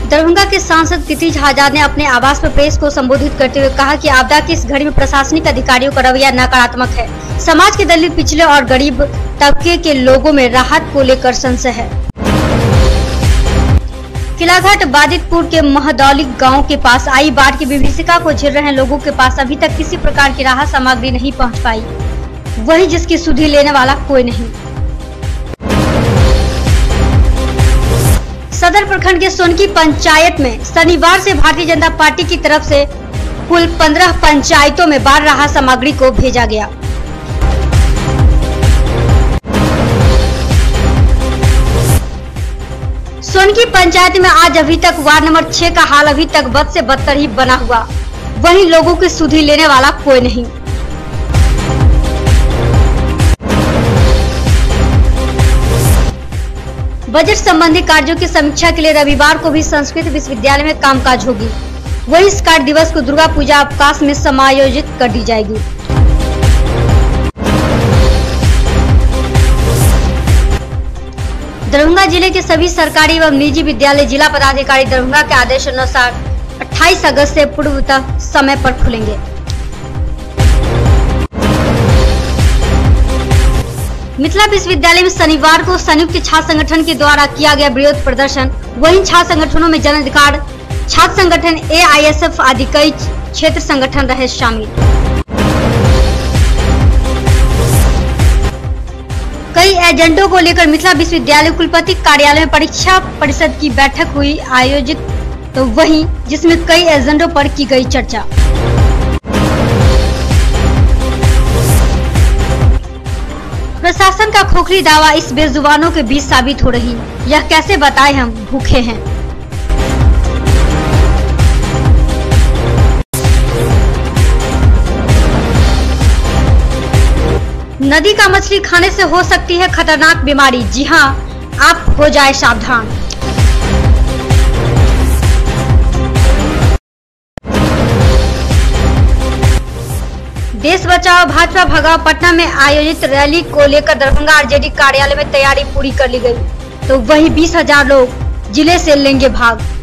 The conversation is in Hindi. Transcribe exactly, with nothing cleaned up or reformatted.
दरभंगा के सांसद कीर्ति आजाद ने अपने आवास पर प्रेस को संबोधित करते हुए कहा कि आपदा की इस घड़ी में प्रशासनिक अधिकारियों का रवैया नकारात्मक है। समाज के दलित, पिछड़े और गरीब तबके के लोगों में राहत को लेकर संशय है। किलाघाट बादितपुर के महदौली गांव के पास आई बाढ़ की विभीषिका को झेल रहे लोगों के पास अभी तक किसी प्रकार की राहत सामग्री नहीं पहुंच पाई, वही जिसकी सुधि लेने वाला कोई नहीं। सदर प्रखंड के सोनकी पंचायत में शनिवार से भारतीय जनता पार्टी की तरफ से कुल पंद्रह पंचायतों में बाढ़ राहत सामग्री को भेजा गया। सोनकी पंचायत में आज अभी तक वार्ड नंबर छह का हाल अभी तक बद से बदतर ही बना हुआ, वहीं लोगों की सुधि लेने वाला कोई नहीं। बजट संबंधी कार्यों की समीक्षा के लिए रविवार को भी संस्कृत विश्वविद्यालय में कामकाज होगी, वहीं इस कार्य दिवस को दुर्गा पूजा अवकाश में समायोजित कर दी जाएगी। दरभंगा जिले के सभी सरकारी एवं निजी विद्यालय जिला पदाधिकारी दरभंगा के आदेश अनुसार अट्ठाईस अगस्त से पूर्वतः समय पर खुलेंगे। मिथिला विश्वविद्यालय में शनिवार को संयुक्त छात्र संगठन के द्वारा किया गया विरोध प्रदर्शन, वहीं छात्र संगठनों में जन अधिकार छात्र संगठन, ए आई एस एफ आदि कई क्षेत्र संगठन रहे शामिल। कई एजेंडों को लेकर मिथिला विश्वविद्यालय कुलपति कार्यालय में परीक्षा परिषद की बैठक हुई आयोजित, तो वहीं जिसमें कई एजेंडों पर की गई चर्चा। प्रशासन का खोखली दावा इस बेजुबानों के बीच साबित हो रही, यह कैसे बताएं हम भूखे हैं। नदी का मछली खाने से हो सकती है खतरनाक बीमारी, जी हां, आप हो जाए सावधान। देश बचाओ भाजपा भगाओ पटना में आयोजित रैली को लेकर दरभंगा आर जे डी कार्यालय में तैयारी पूरी कर ली गई, तो वहीं बीस हजार लोग जिले से लेंगे भाग।